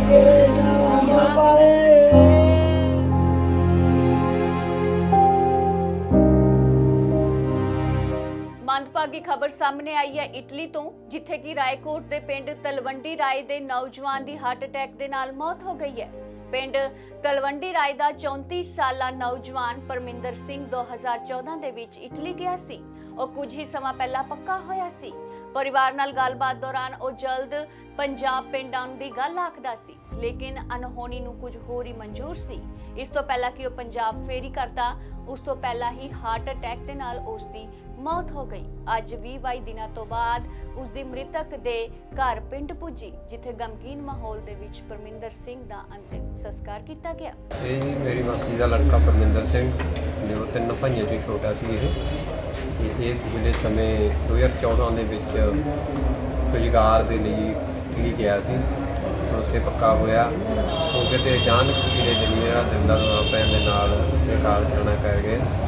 ਮੰਦਭਾਗੀ खबर सामने आई है इटली तो, जिथे कि रायकोट के पिंड तलवंडी राय के नौजवान की हार्ट अटैक के नाल मौत हो गई है। पिंड तलवंडी राय का 34 साला नौजवान परमिंदर सिंह 2014 ਦੇ ਵਿੱਚ इटली गया सी। ਉਹ कुछ ही समा पहला पक्का होया सी। परिवार नाल गलबात दौरान ਉਹ जल्द पंजाब पिंड आउण ਦੀ ਗੱਲ ਆਖਦਾ ਸੀ, लेकिन अनहोनी ਨੂੰ कुछ होर ही मंजूर सी। इस तो पहला कि ਉਹ पंजाब फेरी करता, उस तो पहला ही हार्ट अटैक ਦੇ ਨਾਲ ਉਸ ਦੀ मौत हो गई। अज 20-22 दिनों तो बाद उसकी मृतक दे घर पिंड पुजी, जिथे गमगीन माहौल दे विच परमिंदर सिंह दा अंतिम संस्कार किया गया। ये मेरी मासी का लड़का परमिंदर सिंह जो 3 भाइयों से छोटा सी। ये पिछले समय 2014 ਦੇ ਵਿੱਚ ਰੁਜ਼ਗਾਰ ਦੇ ਲਈ ਇਟਲੀ ਗਿਆ ਸੀ। ਉੱਥੇ ਪੱਕਾ ਹੋਇਆ ਉਹ ਕਿਤੇ ਅਚਾਨਕ ਪਿਛਲੇ ਦਿਨ ਜਿਹੜਾ ਦਿਲ ਦਾ ਦੌਰਾ ਪੈਣ ਦੇ ਨਾਲ ਘਰ ਜਾਣਾ ਪੈ ਗਿਆ।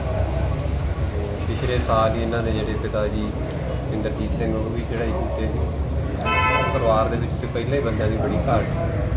पिछले साल ही इन्होंने जोड़े पिता जी इंद्रजीत सिंह वो भी चढ़ाई की परिवार के तो पहले ही बंद की बड़ी घाट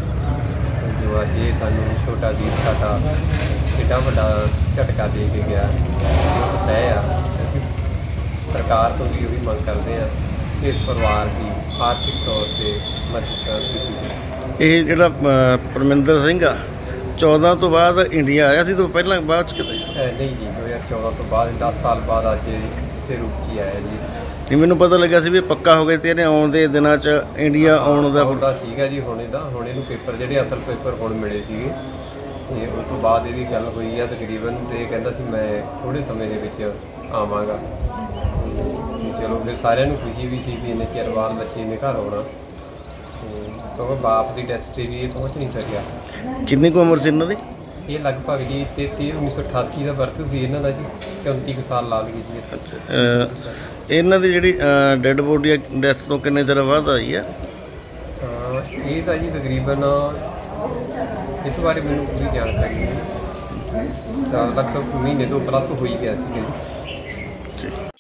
जो अज ये सानू छोटा वीर साडा एडा वड्डा झटका दे के गया सह आ। सरकार तो भी वही मंग करते हैं कि इस परिवार की आर्थिक तौर पर मदद की। ये जो परमिंदर सिंह 14 तो बाद इंडिया आया सी तो पहला बाद नहीं जी 2014 तो बाद 10 साल बाद अज इसे रूप च आया जी। नहीं मैनू पता लगा सी भी पक्का हो गया तो इन्हें आने के दिनों इंडिया आने का सीगा जी। हुणे इहनूं पेपर जिहड़े असल पेपर हुण मिले सीगे ते उस तो बाद इहदी गल होई है तकरीबन ते कहंदा सी मैं थोड़े समय दे विच आवांगा। चलो फिर सारिਆਂ ਨੂੰ खुशी भी सी भी इन्ने चिर बाद बच्चे ने घर आउणा, क्योंकि बाप की डैथ से भी ये पहुँच नहीं सकिया। कितनी को उम्र से इन्हों की? ये लगभग जी 1988 का बर्थ से इन्हों का जी 34 साल ला ली जी। अच्छा इन्हों की जी डैड बॉडी डैथ तो किन्ने देर बाद आई है? ये तो जी तकरीबन इस बारे मैंने पूरी जानकारी नहीं, लगभग महीने तो प्लस हो ही गया।